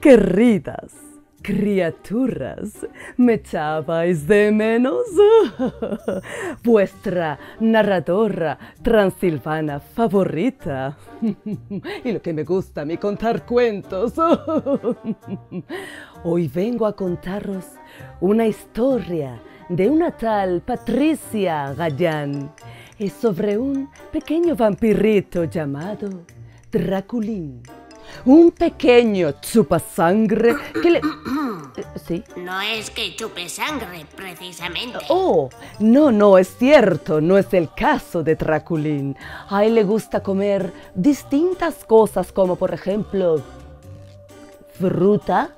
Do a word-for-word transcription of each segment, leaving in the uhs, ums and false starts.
Queridas criaturas, ¿me echabais de menos? Vuestra narradora transilvana favorita. Y lo que me gusta a mí contar cuentos. Hoy vengo a contaros una historia de una tal Patricia Gallán. Es sobre un pequeño vampirito llamado Draculín. Un pequeño chupasangre que le... ¿Sí? No es que chupe sangre, precisamente. Oh, no, no, es cierto, no es el caso de Draculín. A él le gusta comer distintas cosas, como por ejemplo, fruta,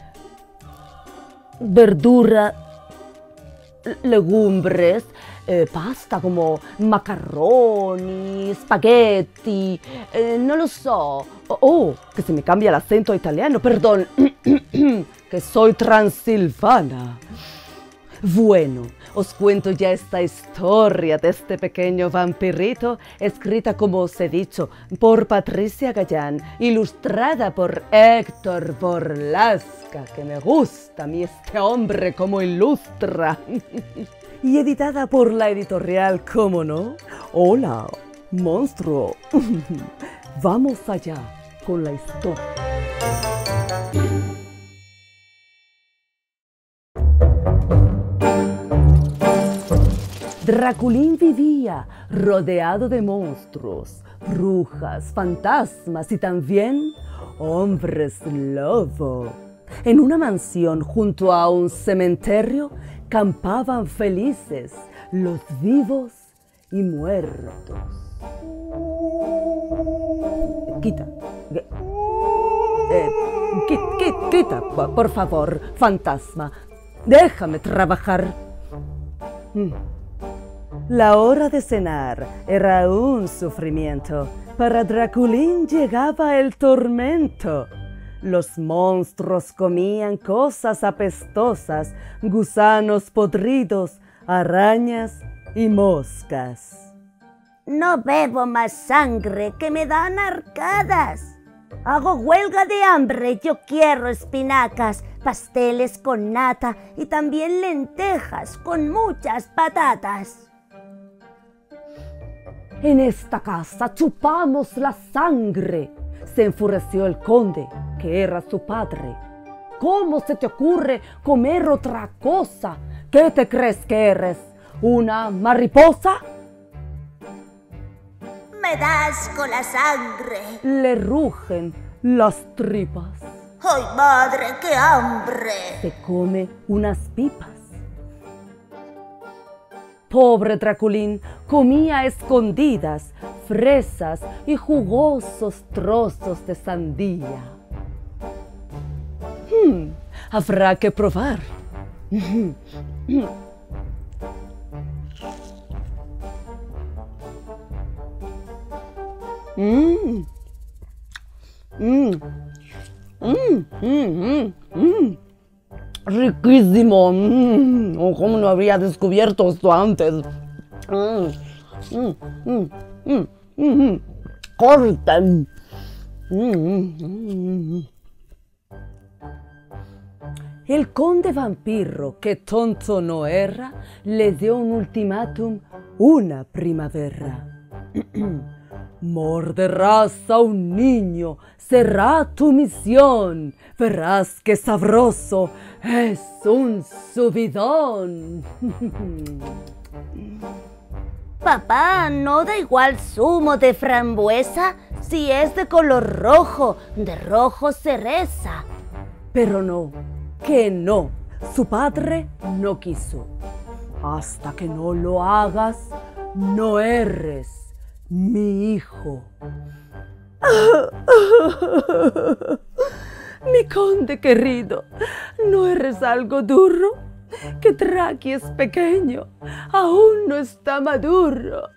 verdura, legumbres, eh, pasta como macarroni, spaghetti, eh, no lo so. Oh, oh, que se me cambia el acento italiano, perdón, que soy transilvana. Bueno, os cuento ya esta historia de este pequeño vampirito, escrita, como os he dicho, por Patricia Gallán, ilustrada por Héctor Borlasca, que me gusta a mí este hombre como ilustra, y editada por la editorial, ¿cómo no? Hola, monstruo. Vamos allá con la historia. Draculín vivía rodeado de monstruos, brujas, fantasmas y también hombres lobo. En una mansión junto a un cementerio campaban felices los vivos y muertos. Quita. Eh, quita, quita, por favor, fantasma. Déjame trabajar. La hora de cenar era un sufrimiento. Para Draculín llegaba el tormento. Los monstruos comían cosas apestosas, gusanos podridos, arañas y moscas. No bebo más sangre, que me dan arcadas. Hago huelga de hambre, yo quiero espinacas, pasteles con nata y también lentejas con muchas patatas. En esta casa chupamos la sangre, se enfureció el conde, que era su padre. ¿Cómo se te ocurre comer otra cosa? ¿Qué te crees que eres? ¿Una mariposa? Me das con la sangre. Le rugen las tripas. ¡Ay, madre, qué hambre! Se come unas pipas. Pobre Draculín comía a escondidas fresas y jugosos trozos de sandía. Hmm, habrá que probar. Mm. Mm. Mm, mm, mm, mm. Riquísimo. Mm. Oh, ¿cómo no habría descubierto esto antes? Mm. Mm, mm, mm, mm, mm. Corten. Mm, mm, mm, mm. El conde vampiro, que tonto no era, le dio un ultimátum una primavera. Morderás a un niño, será tu misión. Verás qué sabroso es un subidón. Papá, ¿no da igual zumo de frambuesa? Si es de color rojo, de rojo cereza. Pero no, que no. Su padre no quiso. Hasta que no lo hagas, no eres mi hijo. Mi conde querido, ¿no eres algo duro? Que Draki es pequeño, aún no está maduro.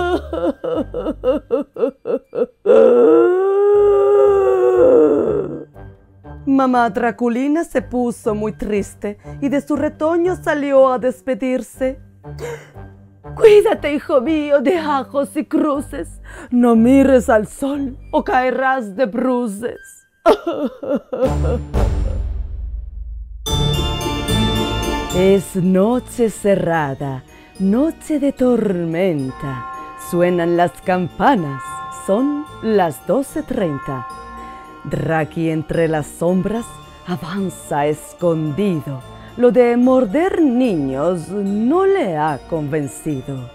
Mamá Draculina se puso muy triste y de su retoño salió a despedirse. Cuídate, hijo mío, de ajos y cruces. No mires al sol o caerás de bruces. Es noche cerrada, noche de tormenta. Suenan las campanas, son las doce treinta. Draki entre las sombras avanza escondido. Lo de morder niños no le ha convencido.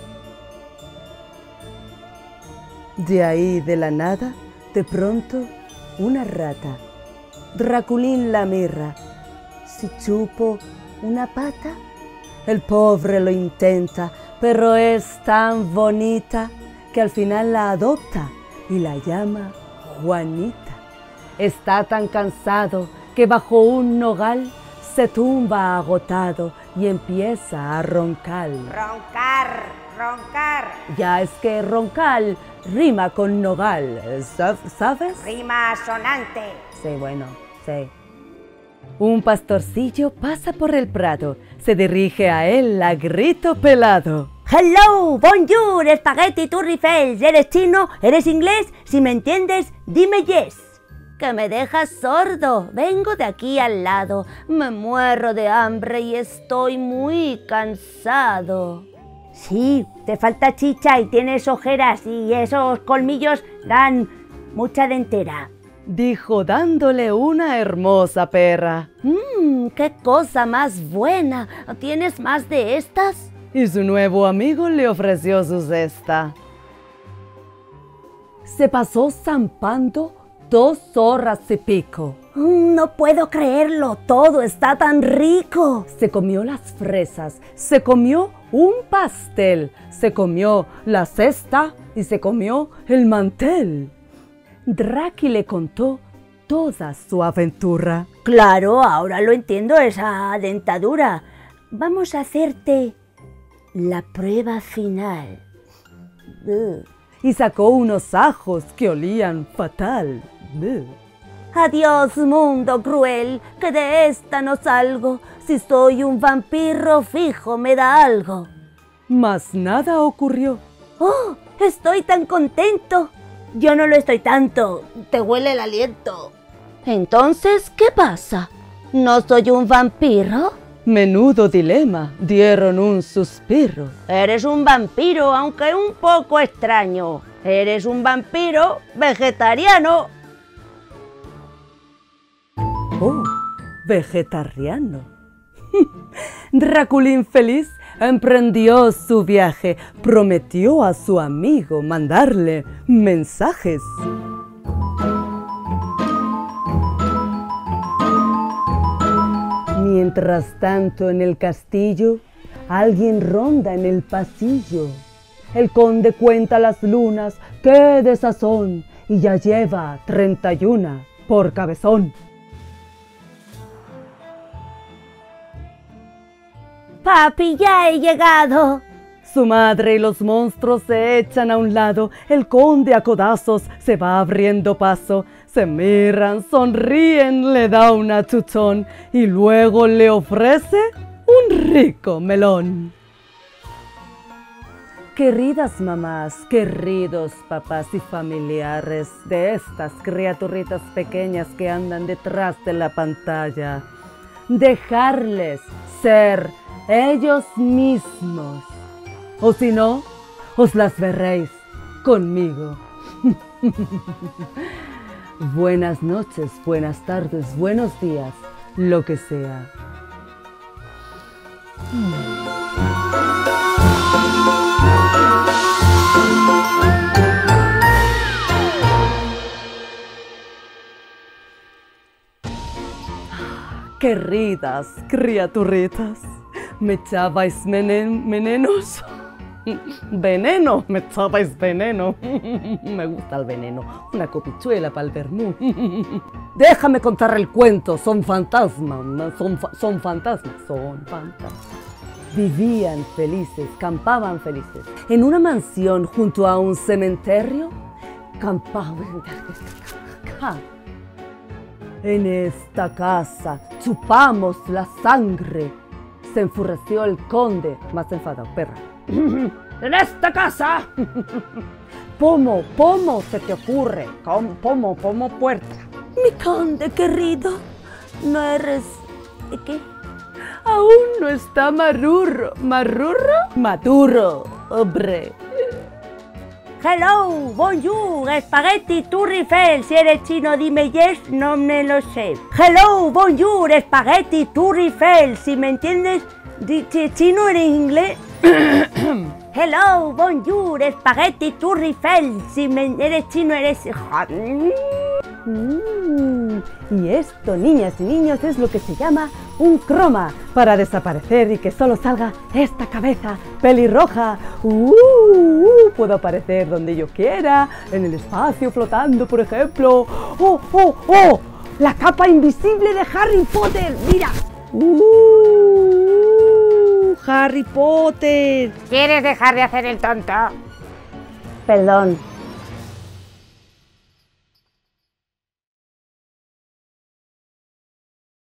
De ahí de la nada, de pronto, una rata. Draculín la mira. Si chupo una pata, el pobre lo intenta, pero es tan bonita que al final la adopta y la llama Juanita. Está tan cansado que bajo un nogal se tumba agotado y empieza a roncar. Roncar, roncar. Ya es que roncar rima con nogal, ¿sabes? Rima sonante. Sí, bueno, sí. Un pastorcillo pasa por el prado, se dirige a él a grito pelado. Hello, bonjour, espagueti turrifels. ¿Eres chino? ¿Eres inglés? Si me entiendes, dime yes. Que me dejas sordo, vengo de aquí al lado. Me muero de hambre y estoy muy cansado. Sí, te falta chicha y tienes ojeras y esos colmillos dan mucha dentera. Dijo dándole una hermosa perra. Mmm, qué cosa más buena. ¿Tienes más de estas? Y su nuevo amigo le ofreció su cesta. Se pasó zampando dos horas y pico. Mm, no puedo creerlo, todo está tan rico. Se comió las fresas, se comió un pastel, se comió la cesta y se comió el mantel. Draki le contó toda su aventura. Claro, ahora lo entiendo, esa dentadura. Vamos a hacerte la prueba final. Uh. Y sacó unos ajos que olían fatal. Uh. Adiós, mundo cruel, que de esta no salgo. Si soy un vampiro fijo me da algo. Mas nada ocurrió. ¡Oh! Estoy tan contento. Yo no lo estoy tanto. Te huele el aliento. Entonces, ¿qué pasa? ¿No soy un vampiro? Menudo dilema, dieron un suspiro. Eres un vampiro, aunque un poco extraño. Eres un vampiro vegetariano. Oh, vegetariano. Draculín feliz emprendió su viaje, prometió a su amigo mandarle mensajes. Mientras tanto en el castillo, alguien ronda en el pasillo. El conde cuenta las lunas, qué desazón, y ya lleva treinta y una por cabezón. Papi, ya he llegado. Su madre y los monstruos se echan a un lado, el conde a codazos se va abriendo paso, se miran, sonríen, le da un achuchón y luego le ofrece un rico melón. Queridas mamás, queridos papás y familiares de estas criaturitas pequeñas que andan detrás de la pantalla, dejarles ser ellos mismos. O si no, os las veréis conmigo. Buenas noches, buenas tardes, buenos días, lo que sea. Queridas criaturitas, me echabais venen venenos. Veneno, me echabais veneno. Me gusta el veneno. Una copichuela para el vermú. Déjame contar el cuento. Son fantasmas. Son, fa son fantasmas. Son fantasmas. Vivían felices, campaban felices. En una mansión junto a un cementerio. Campaban. En esta casa chupamos la sangre. Se enfureció el conde. Más enfadado, perra. ¡En esta casa! ¿Cómo, cómo se te ocurre? ¿Cómo, cómo, cómo puerta? Mi conde querido, no eres... ¿qué? Aún no está marurro. ¿Marurro? Maduro, hombre. Hello, bonjour, espagueti turrifel. Si eres chino, dime yes, no me lo sé. Hello, bonjour, espagueti turrifel. Si me entiendes, di chino en inglés. Hello, bonjour, espagueti turrifel. Si me eres chino, eres... Mm, y esto, niñas y niños, es lo que se llama un croma, para desaparecer y que solo salga esta cabeza pelirroja. Uh, uh, puedo aparecer donde yo quiera, en el espacio, flotando, por ejemplo. ¡Oh, oh, oh! ¡La capa invisible de Harry Potter! ¡Mira! ¡Uh! ¡Harry Potter! ¿Quieres dejar de hacer el tonto? Perdón.